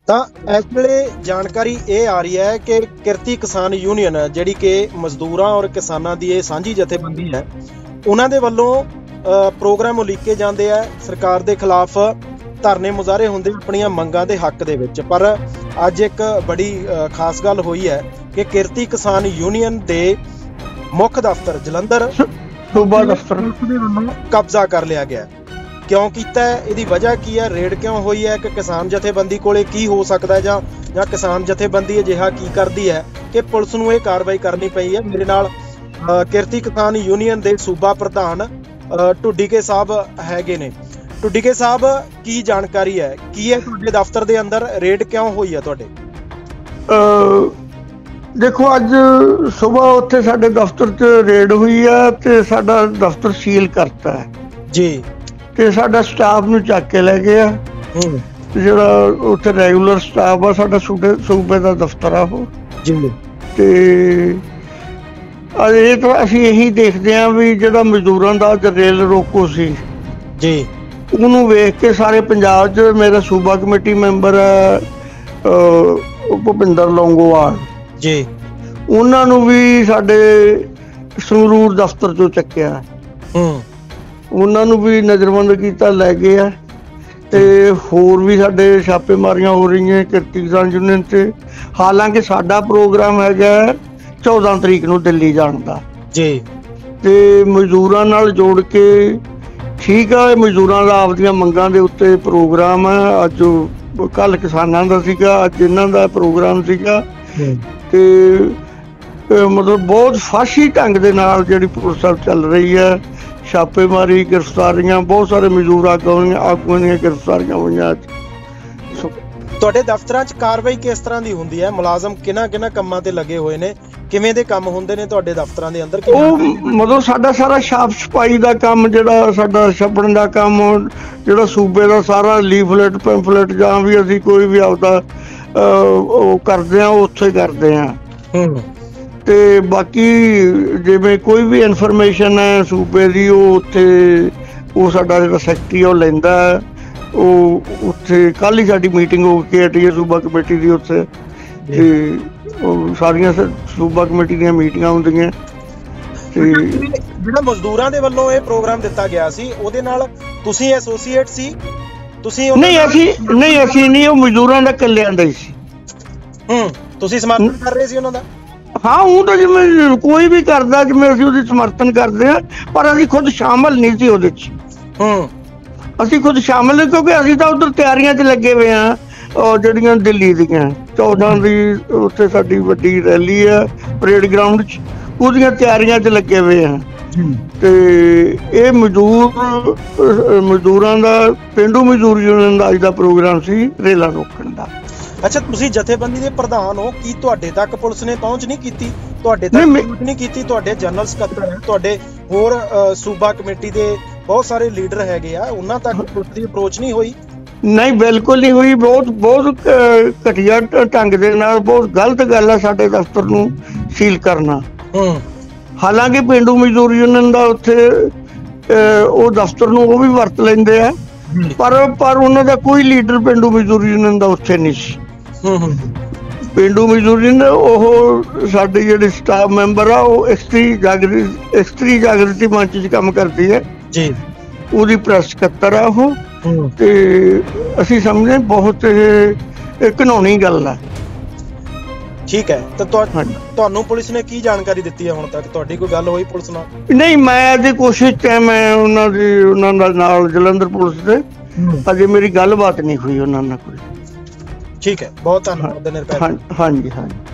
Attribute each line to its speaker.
Speaker 1: ਤਾਂ ਇਸ ਵੇਲੇ ਜਾਣਕਾਰੀ ਇਹ ਆ ਰਹੀ ਹੈ ਕਿ ਕਿਰਤੀ ਕਿਸਾਨ ਯੂਨੀਅਨ ਜਿਹੜੀ ਕਿ ਮਜ਼ਦੂਰਾਂ ਔਰ ਕਿਸਾਨਾਂ ਦੀ ਇਹ ਸਾਂਝੀ ਜਥੇਬੰਦੀ ਹੈ, ਉਹਨਾਂ ਦੇ ਵੱਲੋਂ ਪ੍ਰੋਗਰਾਮ ਉਲੀਕੇ ਜਾਂਦੇ ਆ ਸਰਕਾਰ ਦੇ ਖਿਲਾਫ, ਧਰਨੇ ਮੁਜ਼ਾਹਰੇ ਹੁੰਦੇ ਆਪਣੀਆਂ ਮੰਗਾਂ ਦੇ ਹੱਕ ਦੇ ਵਿੱਚ। ਪਰ ਅੱਜ ਇੱਕ ਬੜੀ ਖਾਸ ਗੱਲ ਹੋਈ ਹੈ ਕਿ ਕਿਰਤੀ ਕਿਸਾਨ ਯੂਨੀਅਨ ਦੇ ਮੁੱਖ ਦਫ਼ਤਰ ਜਲੰਧਰ
Speaker 2: ਸੂਬਾ ਦਫ਼ਤਰ
Speaker 1: ਦੇ ਵੱਲੋਂ ਕਬਜ਼ਾ ਕਰ ਲਿਆ ਗਿਆ। ਕਿਉਂ ਕੀਤਾ ਹੈ, ਇਹਦੀ ਵਜ੍ਹਾ ਕੀ ਹੈ, ਰੇਡ ਕਿਉਂ ਹੋਈ ਹੈ, ਕਿ ਕਿਸਾਨ ਜਥੇਬੰਦੀ ਕੋਲੇ ਕੀ ਹੋ ਸਕਦਾ ਹੈ ਜਾਂ ਕਿਸਾਨ ਜਥੇਬੰਦੀ ਅਜਿਹਾ ਕੀ ਕਰਦੀ ਹੈ ਕਿ ਪੁਲਿਸ ਨੂੰ ਇਹ ਕਾਰਵਾਈ ਕਰਨੀ ਪਈ ਹੈ। ਮੇਰੇ ਨਾਲ ਕਿਰਤੀ ਕਿਸਾਨ ਯੂਨੀਅਨ ਦੇ ਸੂਬਾ ਪ੍ਰਧਾਨ ਢੁੱਡੀਕੇ ਸਾਹਿਬ ਹੈਗੇ ਨੇ। ਢੁੱਡੀਕੇ ਸਾਹਿਬ, ਕੀ ਜਾਣਕਾਰੀ ਹੈ, ਕੀ ਹੈ ਤੁਹਾਡੇ ਦਫ਼ਤਰ ਦੇ ਅੰਦਰ ਰੇਡ ਕਿਉਂ ਹੋਈ ਹੈ ਤੁਹਾਡੇ?
Speaker 2: ਦੇਖੋ, ਅੱਜ ਸੁਬਾਹ ਉੱਥੇ ਸਾਡੇ ਦਫ਼ਤਰ 'ਚ ਰੇਡ ਹੋਈ ਹੈ ਤੇ ਸਾਡਾ ਦਫ਼ਤਰ ਸੀਲ ਕਰਤਾ ਹੈ
Speaker 1: ਜੀ,
Speaker 2: ਤੇ ਸਾਡਾ ਸਟਾਫ ਨੂੰ ਚੱਕ ਕੇ ਲੈ ਗਏ ਆ। ਜਿਹੜਾ ਉੱਥੇ ਰੈਗੂਲਰ ਸਟਾਫ ਆ ਸਾਡਾ ਸੂਬੇ ਦਾ ਦਫ਼ਤਰ ਆ ਉਹ
Speaker 1: ਜੀ।
Speaker 2: ਤੇ ਇਹ ਤਾਂ ਅਸੀਂ ਇਹੀ ਦੇਖਦੇ ਹਾਂ ਵੀ ਜਿਹੜਾ ਮਜ਼ਦੂਰਾਂ ਦਾ ਰੇਲ ਰੋਕੋ ਸੀ
Speaker 1: ਜੀ,
Speaker 2: ਉਹਨੂੰ ਵੇਖ ਕੇ ਸਾਰੇ ਪੰਜਾਬ 'ਚ ਮੇਰਾ ਸੂਬਾ ਕਮੇਟੀ ਮੈਂਬਰ ਹੈ ਭੁਪਿੰਦਰ ਲੌਂਗੋਵਾਲ
Speaker 1: ਜੀ,
Speaker 2: ਉਹਨਾਂ ਨੂੰ ਵੀ ਸਾਡੇ ਸੰਗਰੂਰ ਦਫ਼ਤਰ 'ਚੋਂ ਚੱਕਿਆ। ਉਹਨਾਂ ਨੂੰ ਵੀ ਨਜ਼ਰਬੰਦ ਕੀਤਾ, ਲੈ ਗਏ ਆ। ਤੇ ਹੋਰ ਵੀ ਸਾਡੇ ਛਾਪੇਮਾਰੀਆਂ ਹੋ ਰਹੀਆਂ ਕਿਰਤੀ ਕਿਸਾਨ ਯੂਨੀਅਨ 'ਚ। ਹਾਲਾਂਕਿ ਸਾਡਾ ਪ੍ਰੋਗਰਾਮ ਹੈਗਾ 14 ਤਰੀਕ ਨੂੰ ਦਿੱਲੀ ਜਾਣ ਦਾ
Speaker 1: ਜੀ, ਤੇ
Speaker 2: ਮਜ਼ਦੂਰਾਂ ਨਾਲ ਜੋੜ ਕੇ ਠੀਕ ਆ। ਮਜ਼ਦੂਰਾਂ ਦਾ ਆਪਦੀਆਂ ਮੰਗਾਂ ਦੇ ਉੱਤੇ ਪ੍ਰੋਗਰਾਮ ਹੈ। ਅੱਜ ਕੱਲ੍ਹ ਕਿਸਾਨਾਂ ਦਾ ਸੀਗਾ, ਅੱਜ ਇਹਨਾਂ ਦਾ ਪ੍ਰੋਗਰਾਮ ਸੀਗਾ। ਤੇ ਮਤਲਬ ਬਹੁਤ ਫਾਸ਼ੀ ਢੰਗ ਦੇ ਨਾਲ ਜਿਹੜੀ ਪੁਲਿਸ ਚੱਲ ਰਹੀ ਹੈ, ਛਾਪੇਮਾਰੀ, ਗ੍ਰਿਫਤਾਰੀਆਂ, ਬਹੁਤ ਸਾਰੇ ਮਜ਼ਦੂਰ ਆਗੂਆਂ ਦੀਆਂ ਗ੍ਰਿਫਤਾਰੀਆਂ ਹੋਈਆਂ ਅੱਜ।
Speaker 1: ਤੁਹਾਡੇ ਦਫ਼ਤਰਾਂ 'ਚ ਕਾਰਵਾਈ ਕਿਸ ਤਰ੍ਹਾਂ ਦੀ ਹੁੰਦੀ ਹੈ? ਮੁਲਾਜ਼ਮ ਕਿਹਨਾਂ ਕੰਮਾਂ ਤੇ ਲੱਗੇ ਹੋਏ ਨੇ? ਕਿਵੇਂ ਦੇ ਕੰਮ ਹੁੰਦੇ ਨੇ ਤੁਹਾਡੇ ਦਫ਼ਤਰਾਂ ਦੇ ਅੰਦਰ?
Speaker 2: ਉਹ ਮਤਲਬ ਸਾਡਾ ਸਾਰਾ ਸਾਫ਼ ਸਫਾਈ ਦਾ ਕੰਮ, ਜਿਹੜਾ ਸਾਡਾ ਛੱਪਣ ਦਾ ਕੰਮ, ਜਿਹੜਾ ਸੂਬੇ ਦਾ ਸਾਰਾ ਲੀਫਲੇਟ ਪੈਂਫਲੇਟ ਜਾਂ ਵੀ ਅਸੀਂ ਕੋਈ ਵੀ ਆਪਦਾ ਉਹ ਕਰਦੇ ਹਾਂ, ਉੱਥੇ ਕਰਦੇ ਹਾਂ। ਤੇ ਬਾਕੀ ਜਿਵੇਂ ਕੋਈ ਵੀ ਇਨਫੋਰਮੇਸ਼ਨ ਹੈ ਸੂਬੇ ਦੀ, ਉਹ ਉੱਥੇ ਉਹ ਸਾਡਾ ਜਿਹੜਾ ਸੈਕਟਰੀ ਉਹ ਲੈਂਦਾ। ਉਹ ਉੱਥੇ ਕੱਲ੍ਹ ਹੀ ਸਾਡੀ ਮੀਟਿੰਗ ਹੋ ਕੇ ਹਟੀ ਹੈ ਸੂਬਾ ਕਮੇਟੀ ਦੀ ਉੱਥੇ, ਤੇ ਉਹ ਸਾਰੀਆਂ ਸੂਬਾ ਕਮੇਟੀ ਦੀਆਂ ਮੀਟਿੰਗਾਂ ਹੁੰਦੀਆਂ। ਤੇ
Speaker 1: ਜਿਹੜਾ ਮਜ਼ਦੂਰਾਂ ਦੇ ਵੱਲੋਂ ਇਹ ਪ੍ਰੋਗਰਾਮ ਦਿੱਤਾ ਗਿਆ ਸੀ, ਉਹਦੇ ਨਾਲ ਤੁਸੀਂ ਐਸੋਸੀਏਟ ਸੀ? ਤੁਸੀਂ
Speaker 2: ਨਹੀਂ, ਅਸੀਂ ਨਹੀਂ, ਉਹ ਮਜ਼ਦੂਰਾਂ ਦਾ ਇਕੱਲਿਆਂ ਦਾ ਹੀ ਸੀ।
Speaker 1: ਤੁਸੀਂ ਸਮਰਥਨ ਕਰ ਰਹੇ ਸੀ ਉਹਨਾਂ ਦਾ?
Speaker 2: ਹਾਂ, ਉਹ ਤਾਂ ਜਿਵੇਂ ਕੋਈ ਵੀ ਕਰਦਾ, ਜਿਵੇਂ ਅਸੀਂ ਉਹਦੀ ਸਮਰਥਨ ਕਰਦੇ ਹਾਂ, ਪਰ ਅਸੀਂ ਖੁਦ ਸ਼ਾਮਲ ਨਹੀਂ ਸੀ ਉਹਦੇ 'ਚ। ਅਸੀਂ ਖੁਦ ਸ਼ਾਮਲ ਨਹੀਂ, ਕਿਉਂਕਿ ਅਸੀਂ ਤਾਂ ਉੱਧਰ ਤਿਆਰੀਆਂ 'ਚ ਲੱਗੇ ਹੋਏ ਹਾਂ। ਜਿਹੜੀਆਂ ਦਿੱਲੀ ਦੀਆਂ 14 ਦੀ ਉੱਥੇ ਸਾਡੀ ਵੱਡੀ ਰੈਲੀ ਹੈ ਪਰੇਡ ਗਰਾਊਂਡ 'ਚ, ਉਹਦੀਆਂ ਤਿਆਰੀਆਂ 'ਚ ਲੱਗੇ ਹੋਏ ਹਾਂ। ਤੇ ਇਹ ਮਜ਼ਦੂਰਾਂ ਦਾ, ਪੇਂਡੂ ਮਜ਼ਦੂਰ ਯੂਨੀਅਨ ਦਾ ਅੱਜ ਦਾ ਪ੍ਰੋਗਰਾਮ ਸੀ ਰੇਲਾਂ ਰੋਕਣ ਦਾ।
Speaker 1: ਅੱਛਾ, ਤੁਸੀਂ ਜਥੇਬੰਦੀ ਦੇ ਪ੍ਰਧਾਨ ਹੋ, ਕੀ ਤੁਹਾਡੇ ਤੱਕ ਪੁਲਿਸ ਨੇ ਪਹੁੰਚ ਨਹੀਂ ਕੀਤੀ? ਤੁਹਾਡੇ ਤੱਕ ਪਹੁੰਚ ਨਹੀਂ ਕੀਤੀ? ਤੁਹਾਡੇ ਜਨਰਲ ਸਕੱਤਰ ਹੈ, ਤੁਹਾਡੇ ਹੋਰ ਸੂਬਾ ਕਮੇਟੀ ਦੇ ਬਹੁਤ ਸਾਰੇ ਲੀਡਰ ਹੈਗੇ ਆ, ਉਹਨਾਂ ਤੱਕ ਪੁਲਿਸ ਦੀ ਅਪਰੋਚ ਨਹੀਂ ਹੋਈ?
Speaker 2: ਨਹੀਂ, ਬਿਲਕੁਲ ਨਹੀਂ ਹੋਈ। ਬਹੁਤ ਘਟੀਆ ਢੰਗ ਦੇ ਨਾਲ, ਬਹੁਤ ਗਲਤ ਗੱਲ ਆ ਸਾਡੇ ਦਫ਼ਤਰ ਨੂੰ ਸੀਲ ਕਰਨਾ। ਹਾਲਾਂਕਿ ਪੇਂਡੂ ਮਜ਼ਦੂਰ ਯੂਨੀਅਨ ਦਾ ਉੱਥੇ ਉਹ ਦਫ਼ਤਰ ਨੂੰ ਉਹ ਵੀ ਵਰਤ ਲੈਂਦੇ ਆ, ਪਰ ਉਹਨਾਂ ਦਾ ਕੋਈ ਲੀਡਰ ਪੇਂਡੂ ਮਜ਼ਦੂਰ ਯੂਨੀਅਨ ਦਾ ਉੱਥੇ ਨਹੀਂ ਸੀ। ਪੇਂਡੂ ਮਜ਼ਦੂਰ ਯੂਨੀਅਨ ਉਹ ਸਾਡੇ ਜਿਹੜੇ ਸਟਾਫ ਮੈਂਬਰ ਆ, ਉਹ ਇਸਤਰੀ ਜਾਗਰਤੀ ਮੰਚ 'ਚ ਕੰਮ ਕਰਦੀ ਹੈ ਜੀ, ਉਹਦੀ ਪ੍ਰੈਸ ਸਕੱਤਰ ਆ ਉਹ। ਤੇ ਅਸੀਂ ਸਮਝਦੇ ਬਹੁਤ ਇਹ ਘਿਨਾਉਣੀ ਗੱਲ ਆ। ਠੀਕ ਹੈ, ਤਾਂ ਤੁਹਾਨੂੰ ਪੁਲਿਸ ਨੇ ਕੀ ਜਾਣਕਾਰੀ ਦਿੱਤੀ ਹੈ ਹੁਣ ਤੱਕ? ਤੁਹਾਡੀ ਕੋਈ ਗੱਲ ਹੋਈ ਪੁਲਿਸ ਨਾਲ? ਨਹੀਂ, ਮੈਂ ਇਹਦੀ ਕੋਸ਼ਿਸ਼ 'ਚ ਮੈਂ ਉਹਨਾਂ ਦਾ ਨਾਲ ਜਲੰਧਰ ਪੁਲਿਸ ਦੇ ਅਜੇ ਮੇਰੀ ਗੱਲਬਾਤ ਨਹੀਂ ਹੋਈ ਉਹਨਾਂ ਨਾਲ ਕੋਈ। ਠੀਕ ਹੈ, ਬਹੁਤ ਧੰਨਵਾਦ। ਹਾਂਜੀ।